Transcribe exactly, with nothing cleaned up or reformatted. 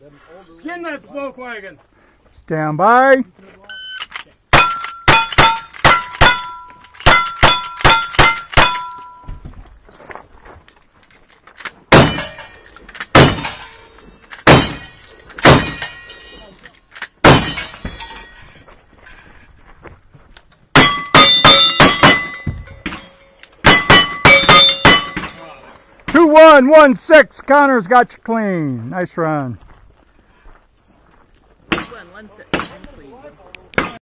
Skin that smoke wagon. Stand by. two one one six, Connor's got you clean. Nice run.